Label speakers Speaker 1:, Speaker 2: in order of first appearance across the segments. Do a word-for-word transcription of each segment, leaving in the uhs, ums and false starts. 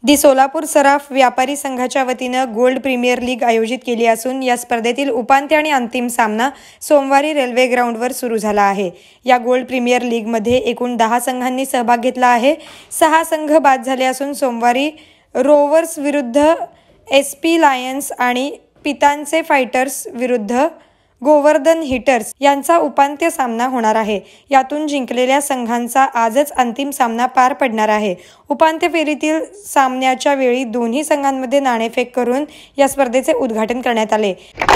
Speaker 1: दी सोलापूर सराफ व्यापारी संघाच्या वतीनं गोल्ड प्रीमियर लीग आयोजित केली असून या स्पर्धेतील उपांत्य आणि अंतिम सामना सोमवारी रेल्वे ग्राउंडवर सुरू झाला आहे। या गोल्ड प्रीमियर लीगमध्ये एकूण दहा संघांनी सहभाग घेतला आहे। सहा संघ बाद झाले असून सोमवारी रोवर्स विरुद्ध एस पी लायन्स आणि पितांचे फायटर्स विरुद्ध गोवर्धन हिटर्स यांचा उपांत्य सामना होणार आहे। यातून जिंकलेल्या संघांचा आजच अंतिम सामना पार पडणार आहे। उपांत्य फेरीतील सामन्याच्या वेळी दोन्ही संघांमध्ये नाणेफेक करून या स्पर्धेचे उद्घाटन करण्यात आले।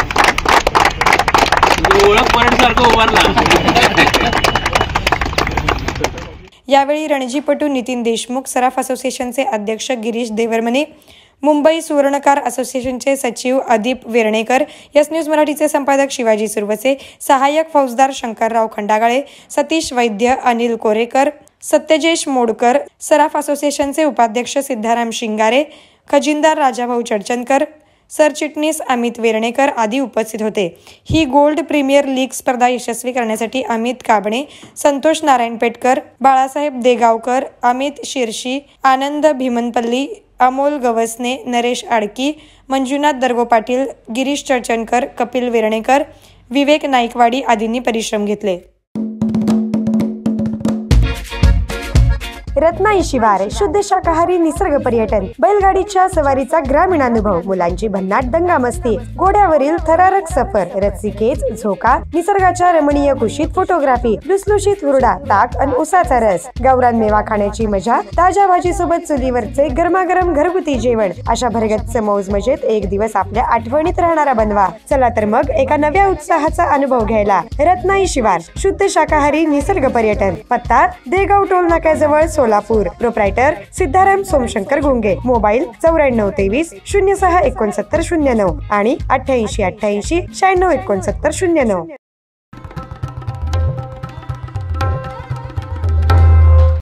Speaker 1: यावेळी रणजीपटू नितीन देशमुख, सराफ असोसिएशनचे अध्यक्ष गिरीश देवरमने, मुंबई सुवर्णकार असोसिएशनचे सचिव अदीप वेर्णेकर, यस न्यूज मराठीचे संपादक शिवाजी सुरवसे, सहाय्यक फौजदार शंकरराव खंडागळे, सतीश वैद्य, अनिल कोरेकर, सत्यजेश मोडकर, सराफ असोसिएशनचे उपाध्यक्ष सिद्धाराम शिंगारे, खजिनदार राजाभाऊ चडचणकर, सरचिटणीस अमित वेर्णेकर आदी उपस्थित होते। ही गोल्ड प्रीमियर लीग स्पर्धा यशस्वी करण्यासाठी अमित काबणे, संतोष नारायण पेटकर, बाळासाहेब देगावकर, अमित शिरशी, आनंद भीमनपल्ली, अमोल गवसने, नरेश आडकी, मंजुनाथ दर्गो पाटील, गिरीश चडचणकर, कपिल वेर्णेकर, विवेक नाईकवाडी आदींनी परिश्रम घेतले।
Speaker 2: रत्नाई शिवार शुद्ध शाकाहारी निसर्ग पर्यटन, बैलगाडीच्या सवारीचा ग्रामीण अनुभव, मुलांची भन्नाट दंगा मस्ती, घोड्यावरील थरारक सफर, रस्सीखेच, झोका, निसर्गाच्या रमणीय कुशीत फोटोग्राफी, लुसलुशीत हुरडा, ताक आणि उसाचा रस, गावरान मेवा खाण्याची मजा, ताज्या भाजी सोबत चुलीवरचे गरमागरम घरगुती जेवण, अशा भरगच्च मौज मजेत एक दिवस आपल्या आठवणीत राहणारा बनवा। चला तर मग एका नव्या उत्साहाचा अनुभव घ्यायला रत्नाई शिवार शुद्ध शाकाहारी निसर्ग पर्यटन, पत्ता देगाव टोल नाक्याजवळ सोलापूर, प्रोप्रायटर सिद्धाराम सोमशंकर गुंगे, मोबाईल चौऱ्याण्णव तेवीस शून्य सहा एकोणसत्तर शून्य नऊ आणि अठ्ठ्याऐंशी अठ्ठ्याऐंशी शहाण्णव एकोणसत्तर शून्य नऊ।